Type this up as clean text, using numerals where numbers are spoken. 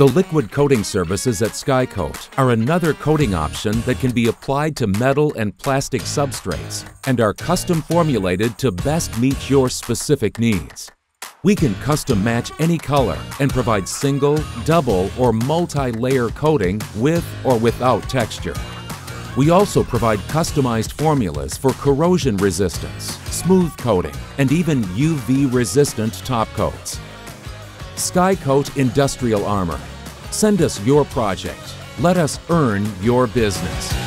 The liquid coating surfaces at Skycoat are another coating option that can be applied to metal and plastic substrates and are custom formulated to best meet your specific needs. We can custom match any color and provide single, double, or multi-layer coating with or without texture. We also provide customized formulas for corrosion resistance, smooth coating, and even UV-resistant top coats. Skycoat Industrial Armor. Send us your project. Let us earn your business.